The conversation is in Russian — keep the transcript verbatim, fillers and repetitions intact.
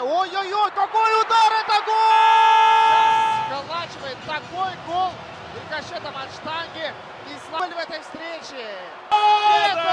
Ой-ой-ой, какой удар, это гол! Сколачивает такой гол рикошетом от штанги. И славы в этой встрече. Нет!